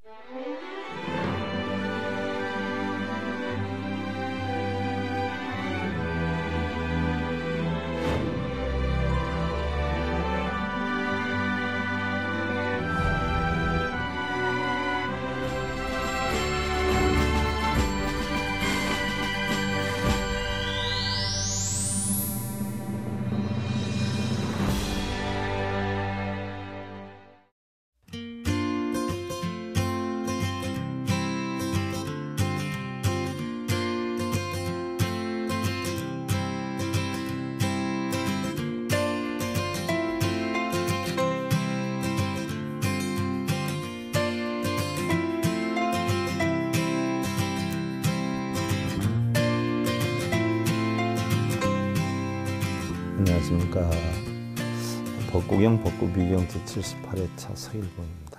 안녕하십니까. 법구경 법구비경 제78회차 서일봉입니다.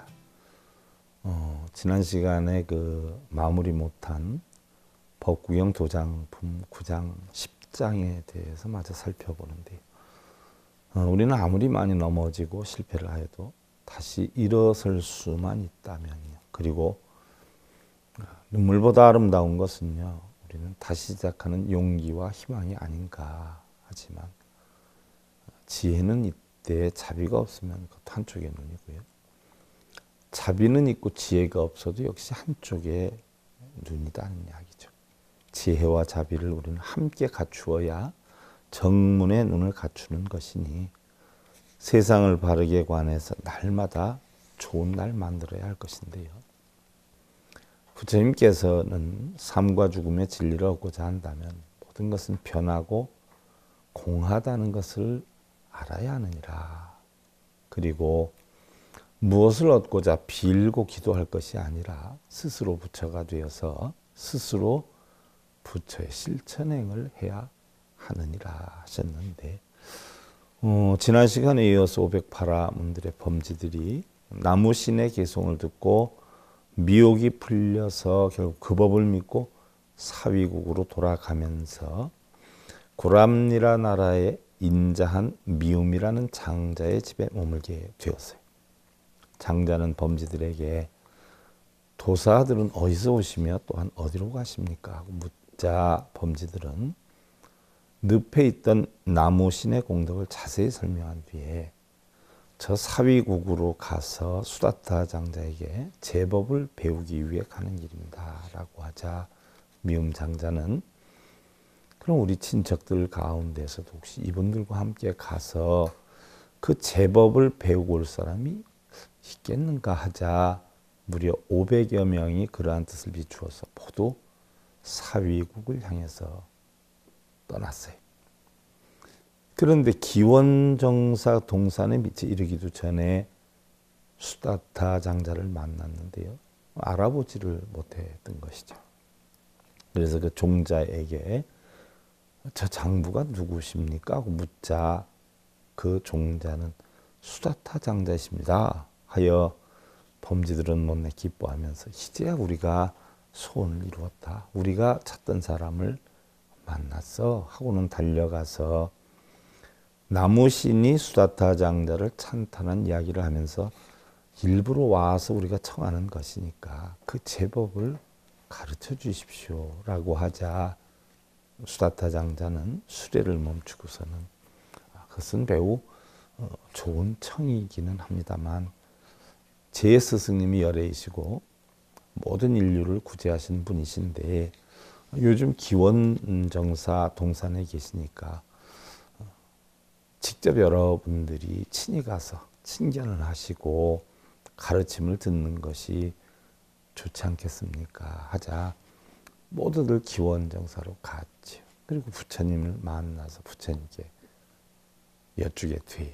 지난 시간에 마무리 못한 법구경 도장품 9장 10장에 대해서 마저 살펴보는데요. 우리는 아무리 많이 넘어지고 실패를 하여도 다시 일어설 수만 있다면요. 그리고 눈물보다 아름다운 것은요, 우리는 다시 시작하는 용기와 희망이 아닌가 하지만 지혜는 이때 자비가 없으면 그것도 한쪽의 눈이고요. 자비는 있고 지혜가 없어도 역시 한쪽의 눈이다는 이야기죠. 지혜와 자비를 우리는 함께 갖추어야 정문의 눈을 갖추는 것이니 세상을 바르게 관해서 날마다 좋은 날 만들어야 할 것인데요. 부처님께서는 삶과 죽음의 진리를 얻고자 한다면 모든 것은 변하고 공하다는 것을 알아야 하느니라. 그리고 무엇을 얻고자 빌고 기도할 것이 아니라 스스로 부처가 되어서 스스로 부처의 실천행을 해야 하느니라 하셨는데, 지난 시간에 이어서 508화문들의 범지들이 나무신의 개송을 듣고 미혹이 풀려서 결국 그 법을 믿고 사위국으로 돌아가면서 고람니라 나라의 인자한 미움이라는 장자의 집에 머물게 되었어요. 장자는 범지들에게 도사들은 어디서 오시며 또한 어디로 가십니까? 하고 묻자 범지들은 늪에 있던 나무신의 공덕을 자세히 설명한 뒤에 저 사위국으로 가서 수다타 장자에게 제법을 배우기 위해 가는 길입니다 라고 하자 미움 장자는 그럼 우리 친척들 가운데서도 혹시 이분들과 함께 가서 그 제법을 배우고 올 사람이 있겠는가 하자 무려 500여 명이 그러한 뜻을 비추어서 모두 사위국을 향해서 떠났어요. 그런데 기원정사 동산에 밑에 이르기도 전에 수다타 장자를 만났는데요. 알아보지를 못했던 것이죠. 그래서 그 종자에게 저 장부가 누구십니까? 하고 묻자 그 종자는 수다타 장자이십니다 하여 범지들은 못내 기뻐하면서 이제야 우리가 소원을 이루었다. 우리가 찾던 사람을 만났어 하고는 달려가서 나무신이 수다타 장자를 찬탄한 이야기를 하면서 일부러 와서 우리가 청하는 것이니까 그 제법을 가르쳐 주십시오 라고 하자 수다타 장자는 수레를 멈추고서는 그것은 매우 좋은 청이기는 합니다만 제 스승님이 열애이시고 모든 인류를 구제하신 분이신데 요즘 기원정사 동산에 계시니까 직접 여러분들이 친히 가서 친견을 하시고 가르침을 듣는 것이 좋지 않겠습니까? 하자 모두들 기원정사로 갔지요. 그리고 부처님을 만나서 부처님께 여쭈게 돼요.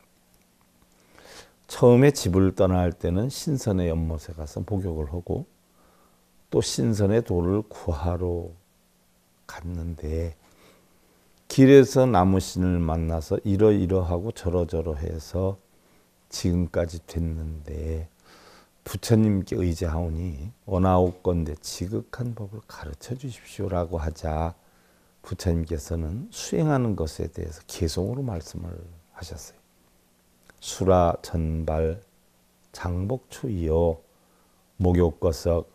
처음에 집을 떠날 때는 신선의 연못에 가서 목욕을 하고 또 신선의 돌을 구하러 갔는데 길에서 나무신을 만나서 이러이러하고 저러저러해서 지금까지 됐는데 부처님께 의지하오니 원하옵건대 지극한 법을 가르쳐 주십시오라고 하자 부처님께서는 수행하는 것에 대해서 개송으로 말씀을 하셨어요. 수라 전발 장복추이요 목욕거석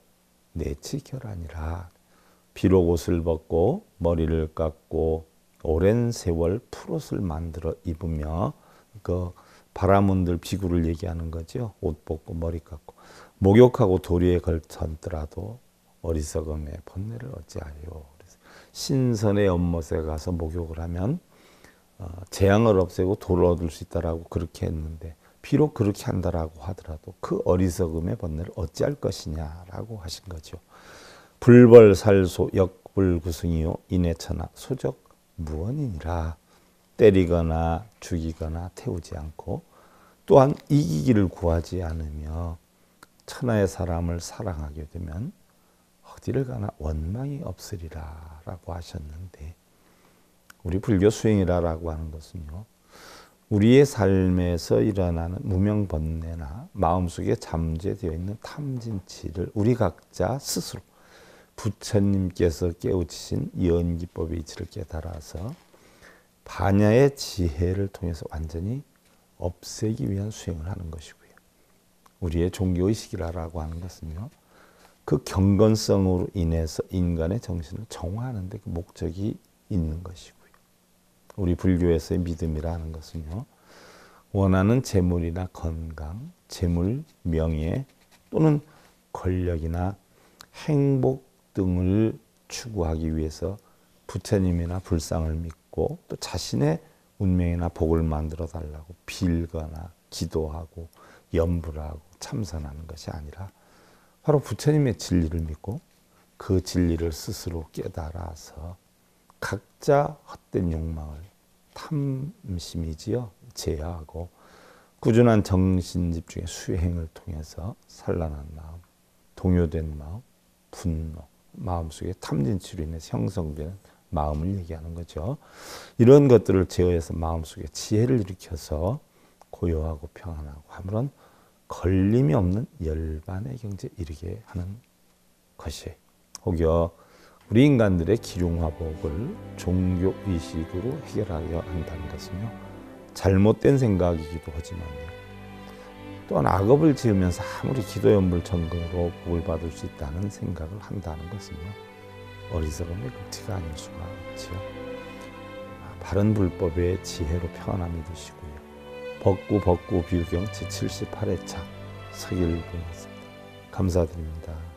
내치결하니라. 비록 옷을 벗고 머리를 깎고 오랜 세월 풀옷을 만들어 입으며, 그 바라문들 비구를 얘기하는 거죠. 옷 벗고 머리 깎고 목욕하고 도리에 걸쳤더라도 어리석음의 번뇌를 어찌하요. 그래서 신선의 연못에 가서 목욕을 하면 재앙을 없애고 도를 얻을 수 있다라고 그렇게 했는데, 비록 그렇게 한다라고 하더라도 그 어리석음의 번뇌를 어찌할 것이냐라고 하신 거죠. 불벌살소 역불구승이요 인해천하 소적 무언이니라. 때리거나 죽이거나 태우지 않고 또한 이기기를 구하지 않으며 천하의 사람을 사랑하게 되면 어디를 가나 원망이 없으리라 라고 하셨는데, 우리 불교 수행이라고 하는 것은요, 우리의 삶에서 일어나는 무명번뇌나 마음속에 잠재되어 있는 탐진치를 우리 각자 스스로 부처님께서 깨우치신 연기법의 이치를 깨달아서 반야의 지혜를 통해서 완전히 없애기 위한 수행을 하는 것이고요. 우리의 종교의식이라고 하는 것은요, 그 경건성으로 인해서 인간의 정신을 정화하는 데 그 목적이 있는 것이고요. 우리 불교에서의 믿음이라는 것은요, 원하는 재물이나 건강, 재물, 명예 또는 권력이나 행복 등을 추구하기 위해서 부처님이나 불상을 믿고 또 자신의 운명이나 복을 만들어 달라고 빌거나 기도하고 염불을 하고 참선하는 것이 아니라, 바로 부처님의 진리를 믿고 그 진리를 스스로 깨달아서 각자 헛된 욕망을, 탐심이지요, 제어하고 꾸준한 정신 집중의 수행을 통해서 산란한 마음, 동요된 마음, 분노, 마음속에 탐진치로 인해서 형성되는 마음을 얘기하는 거죠. 이런 것들을 제어해서 마음속에 지혜를 일으켜서 고요하고 평안하고 아무런 걸림이 없는 열반의 경지에 이르게 하는 것이, 혹여 우리 인간들의 기륭화복을 종교의식으로 해결하려 한다는 것은요, 잘못된 생각이기도 하지만요, 또한 악업을 지으면서 아무리 기도연불 정근으로 복을 받을 수 있다는 생각을 한다는 것은요, 어리석음의 극치가 아닐 수가 없지요. 바른 불법의 지혜로 평안함이 되시고요. 법구 비유경 제78회차 서기를 보냈습니다. 감사드립니다.